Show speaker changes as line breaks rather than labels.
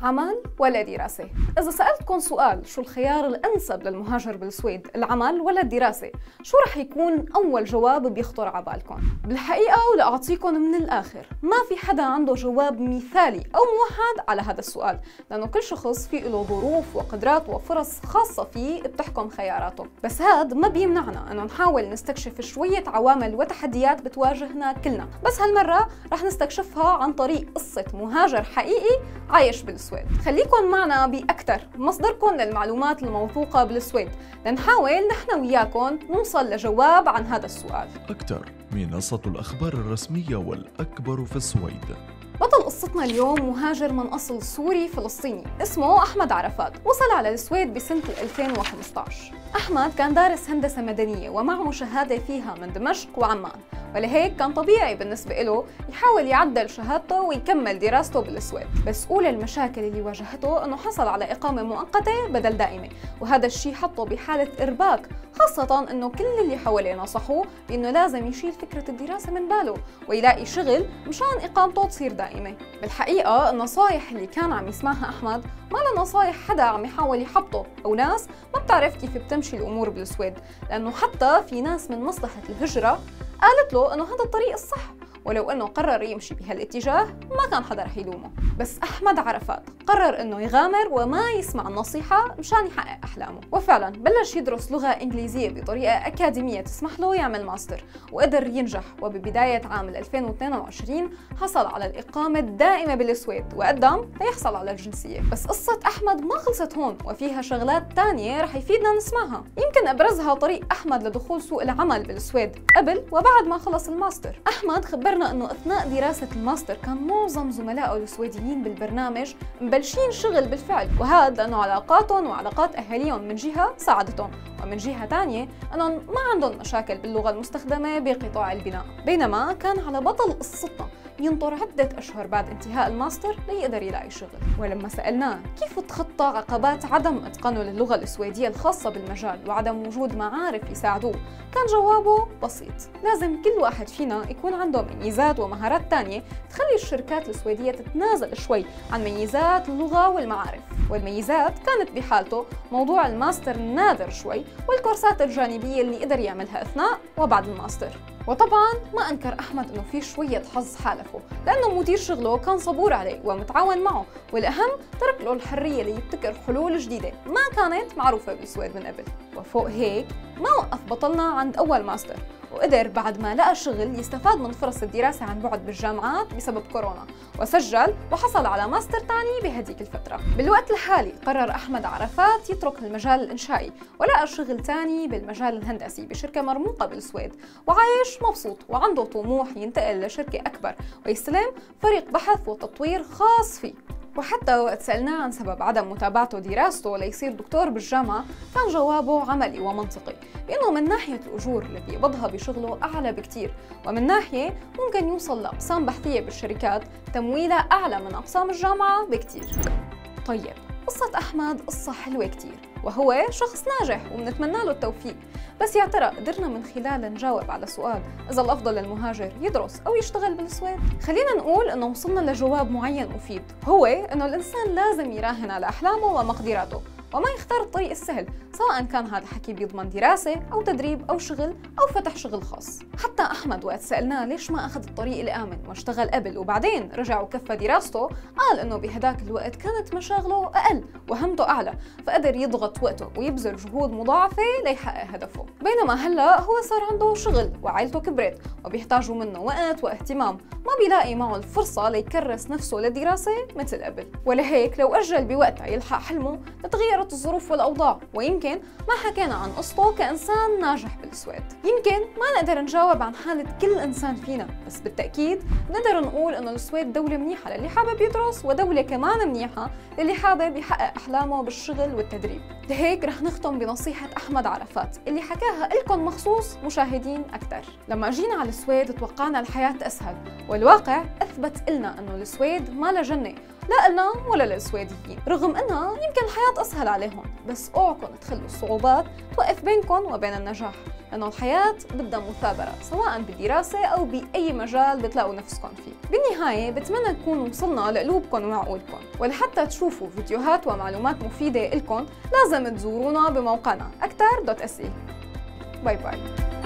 عمل ولا دراسة؟ إذا سألتكم سؤال شو الخيار الأنسب للمهاجر بالسويد، العمل ولا الدراسة؟ شو رح يكون أول جواب بيخطر على بالكم؟ بالحقيقة ولأعطيكم من الآخر، ما في حدا عنده جواب مثالي أو موحد على هذا السؤال، لأنه كل شخص في له ظروف وقدرات وفرص خاصة فيه بتحكم خياراته، بس هاد ما بيمنعنا إنه نحاول نستكشف شوية عوامل وتحديات بتواجهنا كلنا، بس هالمرة رح نستكشفها عن طريق قصة مهاجر حقيقي عايش بالسويد. خليكن معنا بأكثر مصدركم للمعلومات الموثوقة بالسويد لنحاول نحن وياكم نوصل لجواب عن هذا السؤال.
أكثر منصة الأخبار الرسمية والأكبر في السويد.
بطل قصتنا اليوم مهاجر من أصل سوري فلسطيني اسمه أحمد عرفات، وصل على السويد بسنة 2015. أحمد كان دارس هندسة مدنية ومعه شهادة فيها من دمشق وعمان، ولهيك كان طبيعي بالنسبة له يحاول يعدل شهادته ويكمل دراسته بالسويد. بس أولى المشاكل اللي واجهته أنه حصل على إقامة مؤقتة بدل دائمة، وهذا الشيء حطه بحالة إرباك، خاصة أنه كل اللي حواليه نصحوه بأنه لازم يشيل فكرة الدراسة من باله ويلاقي شغل مشان إقامته تصير دائمة. بالحقيقة النصايح اللي كان عم يسمعها أحمد ما لها نصايح حدا عم يحاول يحبطه أو ناس ما بتعرف كيف بتمشي الأمور بالسويد، لأنه حتى في ناس من مصلحة الهجرة قالت له أنه هذا الطريق الصح، ولو أنه قرر يمشي بهالاتجاه ما كان حدا رح يلومه. بس أحمد عرفات قرر أنه يغامر وما يسمع النصيحة مشان يحقق أحلامه، وفعلا بلش يدرس لغة إنجليزية بطريقة أكاديمية تسمح له يعمل ماستر، وقدر ينجح، وببداية عام 2022 حصل على الإقامة الدائمة بالسويد وقدم ليحصل على الجنسية. بس قصة أحمد ما خلصت هون، وفيها شغلات تانية رح يفيدنا نسمعها، يمكن أبرزها طريق أحمد لدخول سوق العمل بالسويد قبل وبعد ما خلص الماستر. أحمد خبرنا أنه أثناء دراسة الماستر كان معظم زملائه السويديين بالبرنامج مبلشين شغل بالفعل، وهذا لأنه علاقاتهم وعلاقات أهاليهم من جهة ساعدتهم، ومن جهة تانية أنهم ما عندهم مشاكل باللغة المستخدمة بقطاع البناء. بينما كان على بطل قصتنا ينطر عدة أشهر بعد انتهاء الماستر ليقدر يلاقي شغل. ولما سألناه كيف تخطى عقبات عدم إتقانه للغة السويدية الخاصة بالمجال وعدم وجود معارف يساعدوه، كان جوابه بسيط: لازم كل واحد فينا يكون عنده ميزات ومهارات تانية تخلي الشركات السويدية تتنازل شوي عن ميزات اللغة والمعارف. والميزات كانت بحالته موضوع الماستر النادر شوي والكورسات الجانبية اللي قدر يعملها أثناء وبعد الماستر. وطبعا ما أنكر أحمد أنه في شوية حظ حالفه، لأنه مدير شغله كان صبور عليه ومتعاون معه، والأهم ترك له الحرية ليبتكر حلول جديدة ما كانت معروفة بالسويد من قبل. وفوق هيك ما وقف بطلنا عند أول ماستر، وقدر بعد ما لقى شغل يستفاد من فرص الدراسة عن بعد بالجامعات بسبب كورونا، وسجل وحصل على ماستر تاني بهديك الفترة. بالوقت الحالي قرر أحمد عرفات يترك المجال الإنشائي ولقى شغل تاني بالمجال الهندسي بشركة مرموقة بالسويد، وعايش مبسوط وعنده طموح ينتقل لشركة أكبر ويستلم فريق بحث وتطوير خاص فيه. وحتى وقت سألناه عن سبب عدم متابعته دراسته ليصير دكتور بالجامعة، كان جوابه عملي ومنطقي، بأنه من ناحية الأجور اللي بيقبضها بشغله أعلى بكتير، ومن ناحية ممكن يوصل لأقسام بحثية بالشركات تمويلها أعلى من أقسام الجامعة بكتير. طيب قصة أحمد قصة حلوة كتير، وهو شخص ناجح وبنتمنى له التوفيق، بس يا ترى قدرنا من خلاله نجاوب على سؤال إذا الأفضل للمهاجر يدرس أو يشتغل بالسويد؟ خلينا نقول إنه وصلنا لجواب معين مفيد، هو إنه الإنسان لازم يراهن على أحلامه ومقدراته وما يختار الطريق السهل، سواء كان هذا الحكي بيضمن دراسة أو تدريب أو شغل أو فتح شغل خاص. حتى أحمد وقت سألناه ليش ما أخذ الطريق الآمن واشتغل قبل وبعدين رجع وكفى دراسته، قال إنه بهداك الوقت كانت مشاغله أقل وهمته أعلى، فقدر يضغط وقته ويبذل جهود مضاعفة ليحقق هدفه. بينما هلا هو صار عنده شغل وعائلته كبرت وبيحتاجوا منه وقت واهتمام، ما بيلاقي معه الفرصة ليكرس نفسه للدراسة مثل قبل، ولهيك لو أجل بوقتها يلحق حلمه تغيرت الظروف والأوضاع. ويمكن ما حكينا عن قصته كإنسان ناجح بالسويد، يمكن ما نقدر نجاوب عن حالة كل إنسان فينا، بس بالتأكيد نقدر نقول إنه السويد دولة منيحة للي حابب يدرس، ودولة كمان منيحة للي حابب يحقق أحلامه بالشغل والتدريب. لهيك رح نختم بنصيحة أحمد عرفات اللي حكاها لكم مخصوص مشاهدين أكثر. لما جينا على السويد توقعنا الحياة أسهل، والواقع أثبت لنا إنه السويد ما لا جنة لا لنا ولا للسويديين، رغم انها يمكن الحياة اسهل عليهم، بس اوعكم تخلوا الصعوبات توقف بينكم وبين النجاح. لأنه الحياة بدها مثابرة سواء بالدراسة أو بأي مجال بتلاقوا نفسكم فيه. بالنهاية بتمنى نكون وصلنا لقلوبكم وعقولكم، ولحتى تشوفوا فيديوهات ومعلومات مفيدة لكم لازم تزورونا بموقعنا aktar.se. باي باي.